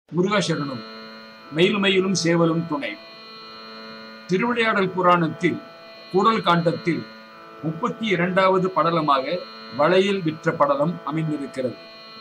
முருகாசரணம். மயிலும் சேவலும் துணை. திருவிளையாடல் புராணத்தில் கூடல் காண்டத்தில் 32வது படலமாக வளையல் விற்ற படலம் அமைந்திருக்கிறது.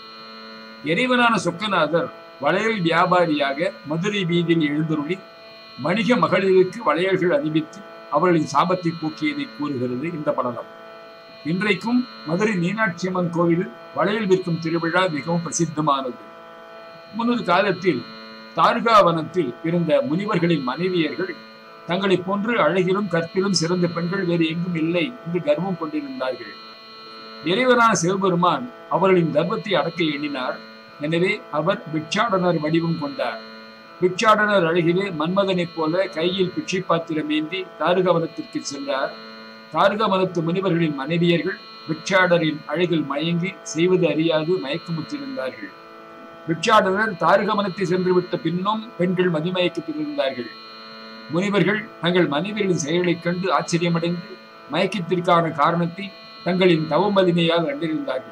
இறைவனான சொக்கநாதர் வளையல் வியாபாரியாக மதுரை வீதியில் எழுந்தருளி வணிக மகளிருக்கு வளையல்கள் அணிவித்து அவர்களின் சாபத்தை போக்கியதை கூறுகிறது இந்த படலம். இன்றைக்கும் மதுரை மீனாட்சி அம்மன் கோவிலில் வளையல் விற்கும் திருவிழா மிகவும் பிரசித்தமானது. முன்னொரு காலத்தில் தார்காவனத்தில் இருந்த முனிவர்களின் மனைவியர்கள் தங்களை போன்று அழகிலும் கற்பிலும் சிறந்த பெண்கள் வேறு எங்கும் இல்லை என்று கர்வம் கொண்டிருந்தார்கள். இறைவனான சிவபெருமான் அவர்களின் கர்வத்தை அடக்க எண்ணினார். எனவே அவர் பிட்சாடனர் வடிவம் கொண்டார். பிட்சாடனர் அழகிலே மன்மதனைப் போல கையில் பிட்சை பாத்திரம் ஏந்தி தாருகவனத்திற்கு சென்றார். தாருகவனத்து முனிவர்களின் மனைவியர்கள் பிட்சாடரின் அழகில் மயங்கி செய்வது அறியாது மயக்கமுற்றிருந்தார்கள். பிட்சாடனர் தாருகவனத்தை சென்று விட்ட பின்னும் பெண்கள் மதிமயக்கத்தில் இருந்தார்கள். முனிவர்கள் தங்கள் மனைவிகளின் செயலைக் கண்டு ஆச்சரியமடைந்து மயக்கத்திற்கான காரணத்தை தங்களின் தவமலிமையால் கண்டிருந்தார்கள்.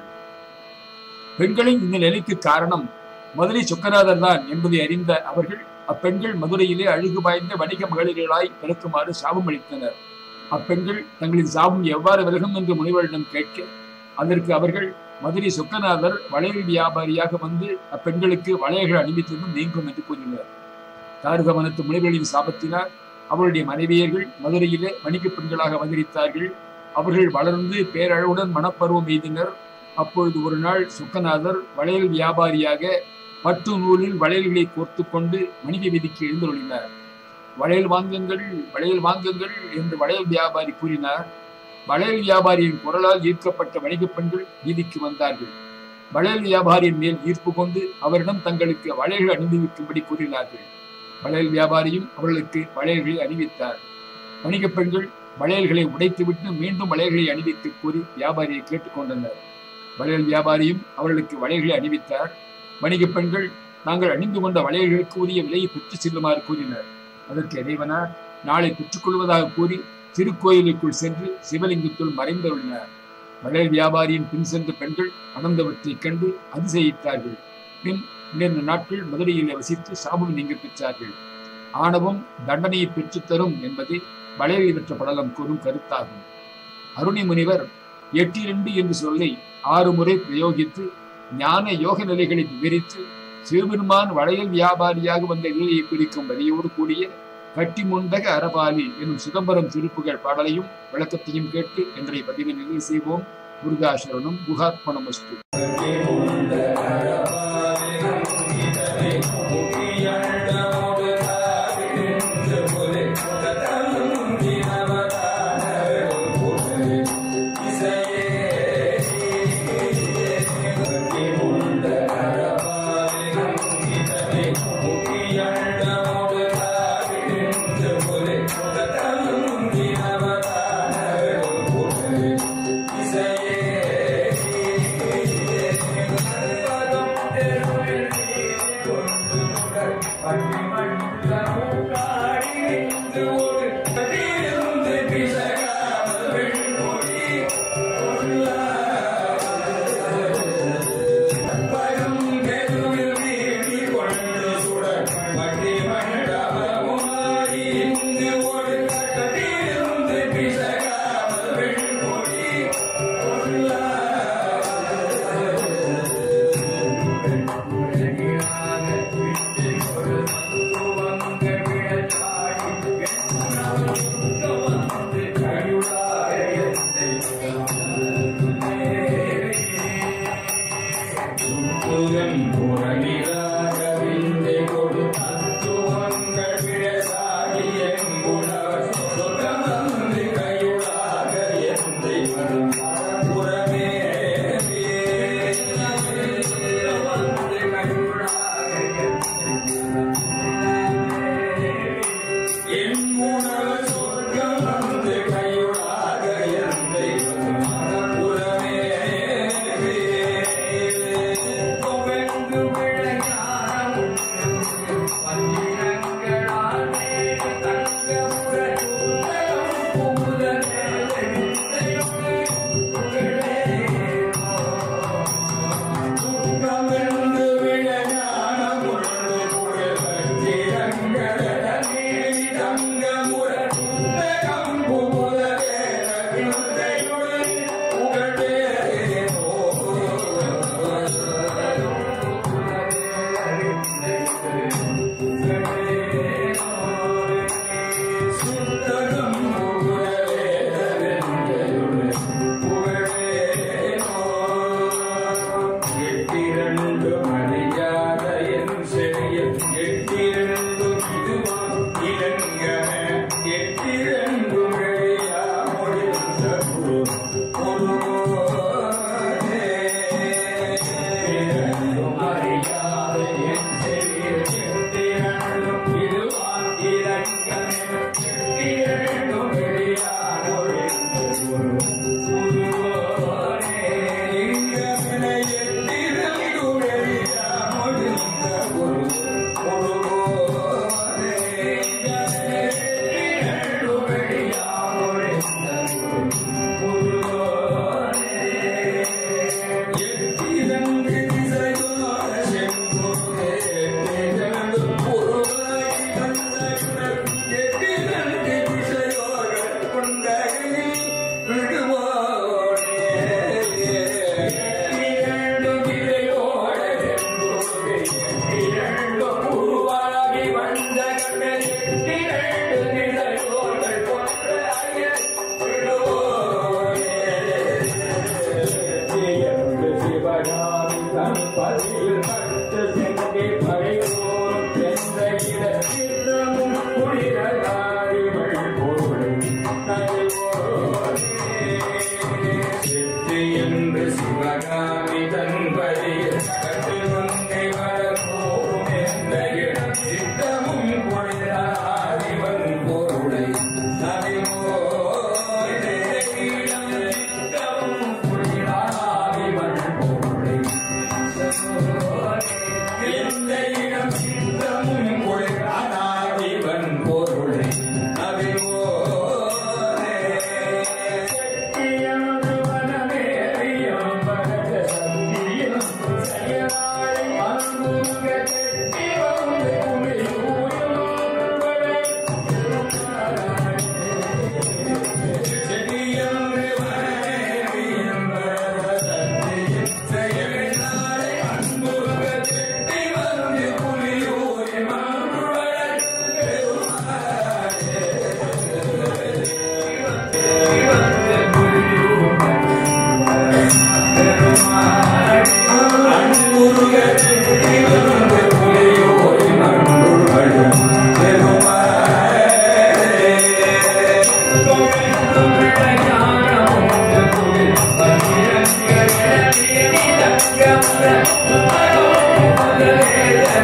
பெண்களின் இந்த நிலைக்கு காரணம் மதுரை சொக்கநாதர் தான் என்பதை அறிந்த அவர்கள் அப்பெண்கள் மதுரையிலே அழகு வாய்ந்த வணிக மகளிர்களாய் பிறக்குமாறு சாபம் அளித்தனர். அப்பெண்கள் தங்களின் சாபம் எவ்வாறு விலகும் என்று முனிவரிடம் கேட்க அதற்கு அவர்கள் மதுரை சொக்கநாதர் வளையல் வியாபாரியாக வந்து அப்பெண்களுக்கு வளையல்கள் அணிவித்ததும் நீங்கும் என்று கூறினர். தாருகவனத்து முனிவர்களின் சாபத்தினால் அவருடைய மனைவியர்கள் மதுரையிலே வணிக பெண்களாக அவதரித்தார்கள். அவர்கள் வளர்ந்து பேரழகுடன் மனப்பருவம் எய்தினர். அப்பொழுது ஒரு நாள் சொக்கநாதர் வளையல் வியாபாரியாக பட்டு நூலில் வளையல்களை கோர்த்து கொண்டு வணிக வீதிக்கு எழுந்தருளினார். வளையல் வாங்குங்கள் என்று வளையல் வியாபாரி கூறினார். வளையல் வியாபாரியின் குரலால் ஈர்க்கப்பட்ட வணிக பெண்கள் வீதிக்கு வந்தார்கள். வளையல் வியாபாரியின் மேல் ஈர்ப்பு கொண்டு அவரிடம் தங்களுக்கு வளையல்கள் அணிவிக்கும்படி கூறினார்கள். வளையல் வியாபாரியும் அவர்களுக்கு வளையல்களை அணிவித்தார். வணிக பெண்கள் வளையல்களை உடைத்துவிட்டு மீண்டும் வளையல்களை அணிவித்து கூறி வியாபாரியை கேட்டுக்கொண்டனர். வளையல் வியாபாரியும் அவர்களுக்கு வளையல்களை அணிவித்தார். வணிக பெண்கள் நாங்கள் அணிந்து கொண்ட வளையல்களுக்கு உரிய விலையை பெற்று செல்லுமாறு கூறினர். அதற்கு இறைவனார் நாளை பெற்றுக்கொள்வதாக கூறி திருக்கோயிலுக்குள் சென்று சிவலிங்கத்துள் மறைந்தருளினார். வளையல் வியாபாரியின் பின் சென்ற பெண்கள் அடர்ந்தவற்றைக் கண்டு அதிசயித்தார்கள். பின் 2 நாட்கள் மதுரையிலே வசித்து சாபம் நீங்க பெற்றார்கள். ஆணவம் தண்டனையை பெற்றுத்தரும் என்பதை வளையல் பெற்ற படலம் கூறும் கருத்தாகும். அருணி முனிவர் 8 என்று சொல்லி 6 முறை பிரயோகித்து ஞான யோக நிலைகளை விவரித்து சிவபெருமான் வளையல் வியாபாரியாக வந்த நிலையை குறிக்கும் வரியோடு கூடிய கட்டி முண்டக அரபாலி எனும் சிதம்பரம் திருப்புகள் பாடலையும் விளக்கத்தையும் கேட்டு இன்றைய பதிவை நிறைவு செய்வோம். முருகாசரணம். குகார்ப்பணமஸ்து.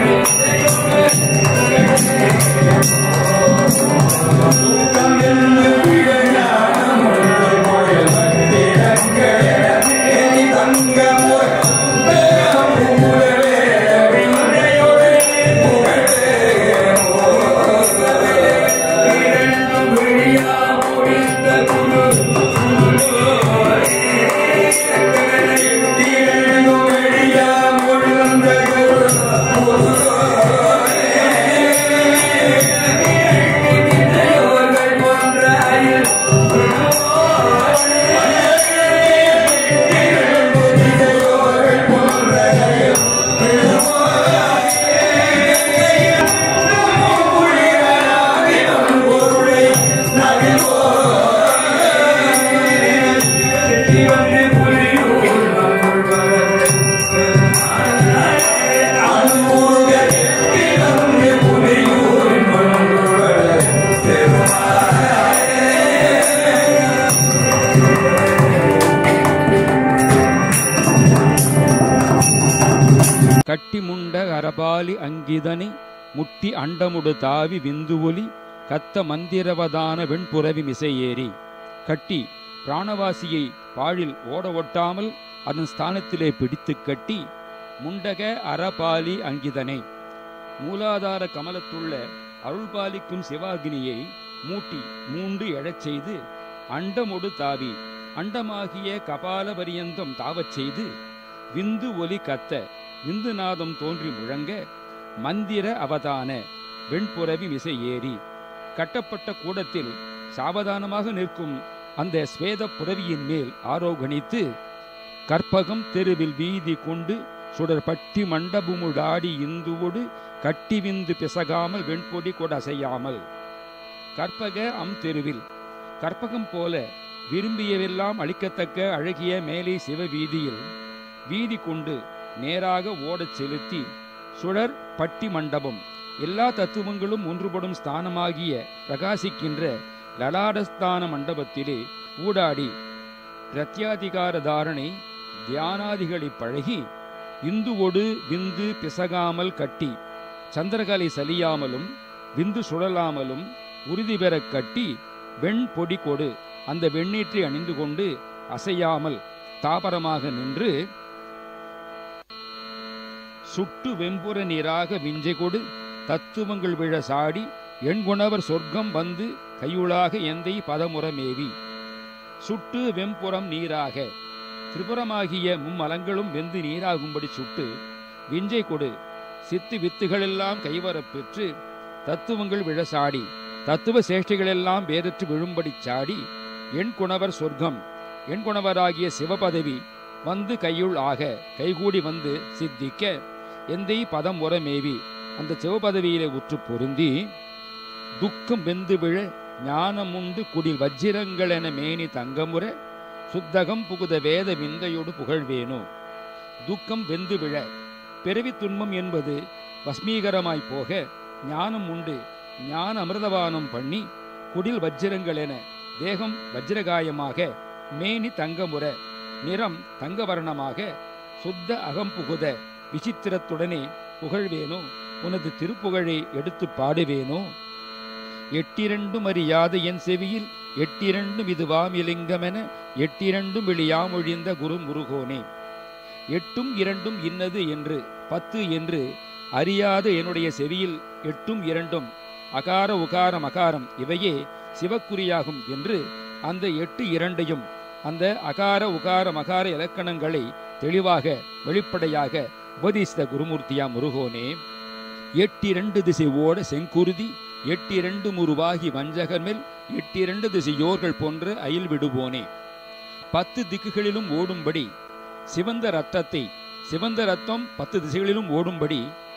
கட்டிமுண்ட அரபாலி அங்கிதனை முட்டி அண்டமுடு தாவி விந்து ஒலி கத்த மந்திரவதான வெண்புறவி மிசையேறி கட்டி பிராணவாசியை பாழில் ஓட ஒட்டாமல் அதன் ஸ்தானத்திலே பிடித்து கட்டி முண்டக அரபாலி அங்கிதனை மூலாதார கமலத்துள்ள அருள்பாலிக்கும் சிவாகினியை மூட்டி மூண்டு எழச் செய்து அண்டமொடு தாவி அண்டமாகிய கபால பரியந்தம் தாவச் செய்து விந்து ஒலி கத்த விந்துநாதம் தோன்றி முழங்க மந்திர அவதான வெண்புறவி மிசை ஏறி கட்டப்பட்ட கூடத்தில் சாவதானமாக நிற்கும் அந்த ஸ்வேத புறவியின் மேல் ஆரோகணித்து கற்பகம் தெருவில் வீதி கொண்டு சுடர் பட்டி மண்டபமுடாடி இந்துவோடு கட்டி விந்து பிசகாமல் வெண்பொடி கொடசையாமல் கற்பக தெருவில் கற்பகம் போல விரும்பியவெல்லாம் அளிக்கத்தக்க அழகிய மேலே சிவ வீதியில் வீதி கொண்டு நேராக ஓடச் செலுத்தி சுடர் பட்டி மண்டபம் எல்லா தத்துவங்களும் ஒன்றுபடும் ஸ்தானமாகிய பிரகாசிக்கின்ற லலாடஸ்தான மண்டபத்திலே ஊடாடி பிரத்யாதிகார தாரணை தியானாதிகளை பழகி இந்துவோடு விந்து பிசகாமல் கட்டி சந்திரகலை சலியாமலும் விந்து சுழலாமலும் உறுதி பெறக் கட்டி வெண் பொடி கொடு அந்த வெண்ணீற்றை அணிந்து கொண்டு அசையாமல் தாபரமாக நின்று சுட்டு வெம்புற நீராக விஞ்சை கொடு தத்துவங்கள் விழ சாடி எண்குணவர் சொர்க்கம் வந்து கையுளாக எந்தை பதமுறமேவி சுட்டு வெம்புறம் நீராக திரிபுரமாகிய மும்மலங்களும் வெந்து நீராகும்படி சுட்டு விஞ்சை கொடு சித்து வித்துகளெல்லாம் கைவரப் பெற்று தத்துவங்கள் விழ சாடி தத்துவ சேஷ்டிகளெல்லாம் வேறற்று விழும்படி சாடி எண்குணவர் சொர்க்கம் எண்குணவராகிய சிவபதவி வந்து கையுள் ஆக கைகூடி வந்து சித்திக்க எந்தை பதம் உரமேவி அந்த சிவபதவியிலே உற்று பொருந்தி துக்கம் வெந்து விழ ஞானமுண்டு குடில் வஜ்ஜிரங்கள் என மேனி தங்கமுற சுத்தகம் புகுத வேத விந்தையோடு புகழ்வேனோ. துக்கம் வெந்து விழ பிறவி துன்பம் என்பது பஸ்மீகரமாய் போக ஞானம் உண்டு ஞான அமிர்தபானம் பண்ணி குடில் வஜ்ரங்கள் என தேகம் வஜ்ரகாயமாக மேனி தங்கமுற நிறம் தங்கவர்ணமாக சுத்த அகம் புகுத விசித்திரத்துடனே புகழ்வேனோ உனது திருப்புகழை எடுத்து பாடுவேனோ. எட்டிரண்டும் அறியாத என் செவியில் எட்டிரண்டும் இதுவாமிலிங்கமென எட்டிரண்டும் வெளியாமொழிந்த குரு முருகோனே. எட்டும் இரண்டும் இன்னது என்று 10 என்று அறியாத என்னுடைய செவியில் எட்டும் இரண்டும் அகார உகாரம் அகாரம் இவையே சிவக்குறியாகும் என்று அந்த 8 இரண்டையும் அந்த அகார உகார மகார இலக்கணங்களை தெளிவாக வெளிப்படையாக உபதேசித்த குருமூர்த்தியா முருகோனே. 8 திசை ஓட செங்குருதி 8 உருவாகி வஞ்சகர் மேல் 8 திசையோர்கள் போன்ற அயில் விடுவோனே. 10 திக்குகளிலும் ஓடும்படி சிவந்த ரத்தத்தை சிவந்த ரத்தம் 10 திசைகளிலும் ஓடும்படி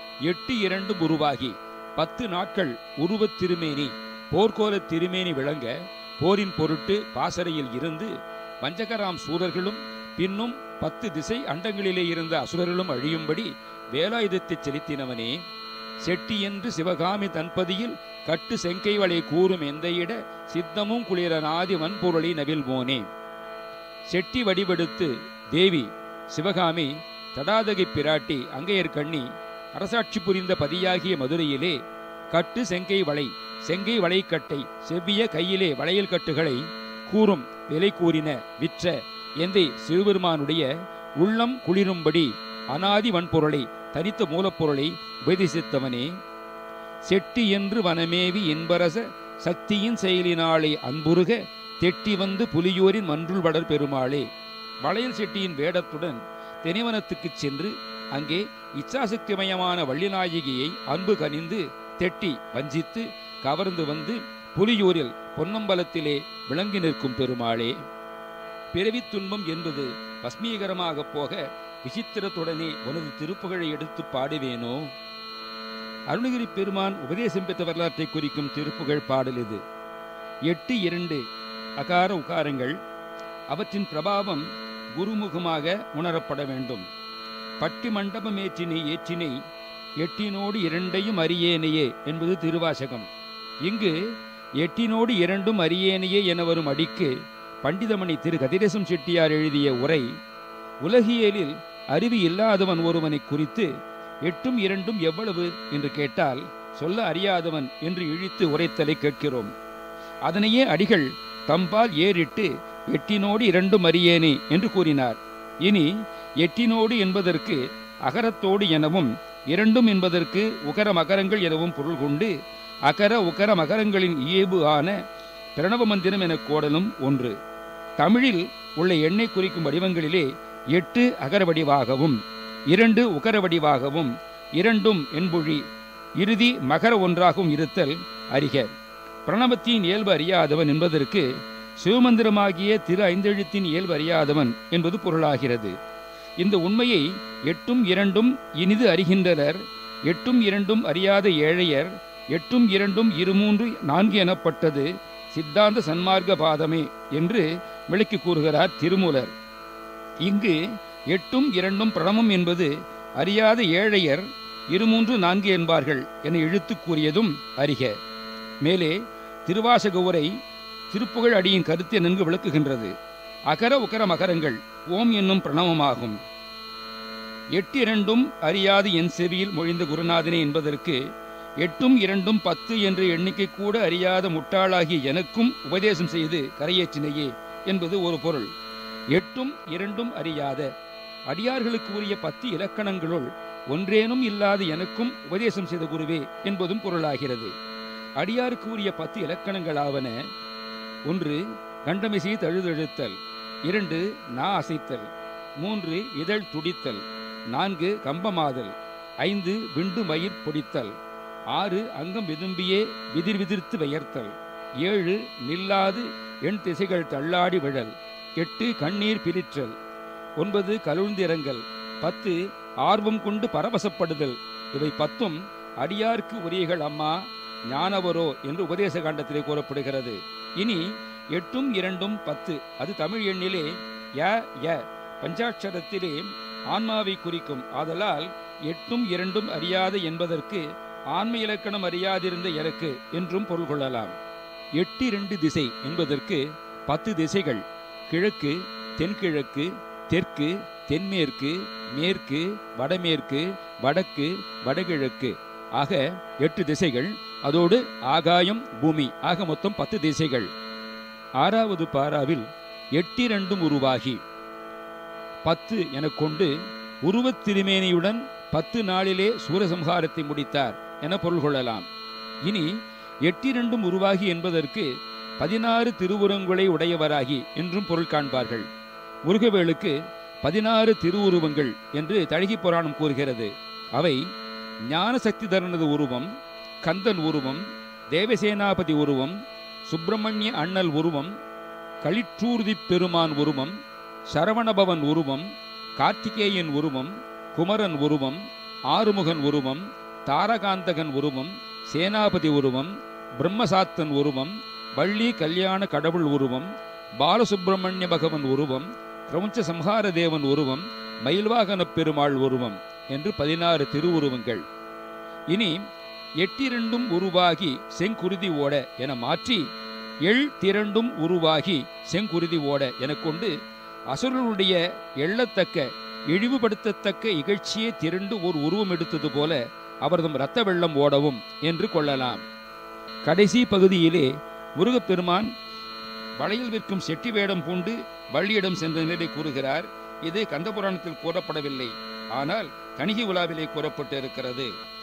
8 உருவாகி 10 நாட்கள் உருவத் திருமேனி போர்க்கோல திருமேனி விளங்க போரின் பொருட்டு பாசறையில் இருந்து வஞ்சகராம் சூரர்களும் பின்னும் 10 திசை அண்டங்களிலே இருந்த அசுரர்களும் அழியும்படி வேலாயுதத்தை செலுத்தினவனே. செட்டி என்று சிவகாமி தன்பதியில் கட்டு செங்கை வளை கூறும் எந்தையிட சித்தமும் குளிரனாதி வன்பொருளை நவில்வோனே. செட்டி வடிவெடுத்து தேவி சிவகாமி தடாதகை பிராட்டி அங்கையர் கண்ணி அரசாட்சி புரிந்த பதியாகிய மதுரையிலே கட்டு செங்கை வளை, செங்கை வளைக்கட்டை செவ்விய கையிலே வளையல் கட்டுகளை கூறும் விலை கூறின விற்ற எந்தை சிவபெருமானுடைய உள்ளம் குளிரும்படி அனாதி வன்பொருளை, தனித்த மூலப்பொருளை உபதேசித்தவனே. செட்டி என்று வனமேவி என்பரச சக்தியின் செயலினாலே அன்புருக தெட்டி வந்து புலியூரின் மன்றுள் வளர் பெருமாளே. வளையல் செட்டியின் வேடத்துடன் தினைவனத்துக்குச் சென்று அங்கே இச்சாசக்திமயமான வள்ளிநாயகியை அன்பு கனிந்து தெட்டி வஞ்சித்து கவர்ந்து வந்து புலியூரில் பொன்னம்பலத்திலே விளங்கி நிற்கும் பெருமாளே. பிறவித் துன்பம் என்பது பஸ்மீகரமாக போக விசித்திரத்துடனே உனது திருப்புகழை எடுத்து பாடுவேனோ. அருணகிரி பெருமான் உபதேசம் பெற்ற வரலாற்றை குறிக்கும் திருப்புகழ் பாடல் இது. 8-2 அகார உகாரங்கள். அவற்றின் பிரபாவம் குருமுகமாக உணரப்பட வேண்டும். பட்டி மண்டபம் ஏற்றினை ஏற்றினை எட்டினோடு இரண்டையும் அறியேனையே என்பது திருவாசகம். இங்கு எட்டினோடு இரண்டும் அறியேனையே என வரும் அடிக்கு பண்டிதமணி திரு கதிரேசம் செட்டியார் எழுதிய உரை, உலகியலில் அறிவு இல்லாதவன் ஒருவனை குறித்து 8-2 எவ்வளவு என்று கேட்டால் சொல்ல அறியாதவன் என்று இழித்து உரைத்தலை கேட்கிறோம். அதனையே அடிகள் தம்பால் ஏறிட்டு எட்டினோடு இரண்டும் அறியேனே என்று கூறினார். இனி எட்டினோடு என்பதற்கு அகரத்தோடு எனவும் இரண்டும் என்பதற்கு உகர மகரங்கள் எனவும் பொருள் கொண்டு அகர உகர மகரங்களின் இயல்பு ஆன பிரணவ மந்திரம் என கோடலும் ஒன்று. தமிழில் உள்ள எண்ணை குறிக்கும் வடிவங்களிலே 8 அகர வடிவாகவும் 2 உகர வடிவாகவும் 2 என்பொழி இறுதி மகர ஒன்றாகவும் இருத்தல் அறிக. பிரணவத்தின் இயல்பு அறியாதவன் என்பதற்கு சிவமந்திரமாகிய திரு ஐந்தெழுத்தின் இயல்பு அறியாதவன் என்பது பொருளாகிறது. இந்த உண்மையை 8-2 இனிது அறிகின்றனர். 8-2 அறியாத ஏழையர் 8-2 2-3-4 எனப்பட்டது சித்தாந்த சன்மார்க்க பாதமே என்று விளக்கி கூறுகிறார் திருமூலர். இங்கு 8-2 பிரணவம் என்பது அறியாத ஏழையர் 2-3-4 என்பார்கள் என இழுத்து கூறியதும் அறிக. மேலே திருவாசக உரை திருப்புகழ் அடியின் கருத்தை நன்கு விளக்குகின்றது. அகர உகர மகரங்கள் ஓம் என்னும் பிரணவமாகும். 8-2 அறியாது என் செவியில் மொழிந்த குருநாதனே என்பதற்கு 8-2 10 என்ற எண்ணிக்கை கூட அறியாத முட்டாளாகிய எனக்கும் உபதேசம் செய்து கரையேற்றினையே என்பது ஒரு பொருள். 8-2 அறியாத அடியார்களுக்கு உரிய 10 இலக்கணங்களுள் ஒன்றேனும் இல்லாத எனக்கும் உபதேசம் செய்த குருவே என்பதும் பொருளாகிறது. அடியாருக்கு உரிய 10 இலக்கணங்களாவன: 1 கண்டமிசை தழுதழுத்தல், 2 நா அசைத்தல், 3 இதழ் துடித்தல், 4 கம்பமாதல், 5 விண்டு மயிர் பொடித்தல், 6 அங்கம் விதும்பியே விதிர் விதிர்த்து பெயர்த்தல், 7 நில்லாது எண் திசைகள் தள்ளாடி விழல், 8 கண்ணீர் பிரிற்றல், 9 கலுழ்ந்திறங்கல், 10 ஆர்வம் கொண்டு பரவசப்படுதல். இவை 10 அடியார்க்கு உரியகள் அம்மா ஞானவரோ என்று உபதேச காண்டத்திலே கூறப்படுகிறது. இனி 8-2 10 அது தமிழ் எண்ணிலே ய பஞ்சாட்சரத்திலே ஆன்மாவை குறிக்கும். ஆதலால் 8-2 அறியாத என்பதற்கு ஆன்ம இலக்கணம் அறியாதிருந்த எனக்கு என்றும் பொருள் கொள்ளலாம். 8-2 திசை என்பதற்கு 10 திசைகள்: கிழக்கு, தென்கிழக்கு, தெற்கு, தென்மேற்கு, மேற்கு, வடமேற்கு, வடக்கு, வடகிழக்கு ஆக 8 திசைகள். அதோடு ஆகாயம், பூமி ஆக மொத்தம் 10 திசைகள். 6வது பாராவில் 8-2 உருவாகி 10 என கொண்டு உருவத் திருமேனியுடன் 10 நாளிலே சூரசம்ஹாரத்தை முடித்தார் என பொருள் கொள்ளலாம். இனி 8-2 உருவாகி என்பதற்கு 16 திருவுருவங்களை உடையவராகி என்றும் பொருள் காண்பார்கள். முருகவேளுக்கு 16 திருவுருவங்கள் என்று தழகி புராணம் கூறுகிறது. அவை ஞான சக்தி தரனது உருவம், கந்தன் உருவம், தேவசேனாபதி உருவம், சுப்பிரமணிய அண்ணல் உருவம், களிற்றூர்தி பெருமான் உருவம், சரவணபவன் உருவம், கார்த்திகேயன் உருவம், குமரன் உருவம், ஆறுமுகன் உருவம், தாரகாந்தகன் உருவம், சேனாபதி உருவம், பிரம்மசாத்தன் உருவம், வள்ளி கல்யாண கடவுள் உருவம், பாலசுப்பிரமணிய பகவன் உருவம், கிரௌஞ்ச சம்ஹார தேவன் உருவம், மயில்வாகன பெருமாள் உருவம் என்று 16 திருவுருவங்கள். இனி 8-2 உருவாகி செங்குருதி ஓட என மாற்றி 7-2 உருவாகி செங்குருதி ஓட என கொண்டு அசுரனுடைய எள்ளத்தக்க இழிவுபடுத்தத்தக்க இகழ்ச்சியே திரண்டு ஒரு உருவம் எடுத்தது போல அவரதும் இரத்த வெள்ளம் ஓடவும் என்று கொள்ளலாம். கடைசி பகுதியிலே முருகப்பெருமான் வளையல் விற்கும் செட்டி வேடம் பூண்டு வள்ளியிடம் சென்ற நிலை கூறுகிறார். இது கந்தபுராணத்தில் கூறப்படவில்லை, ஆனால் கணிகை உலாவிலே கூறப்பட்டு இருக்கிறது.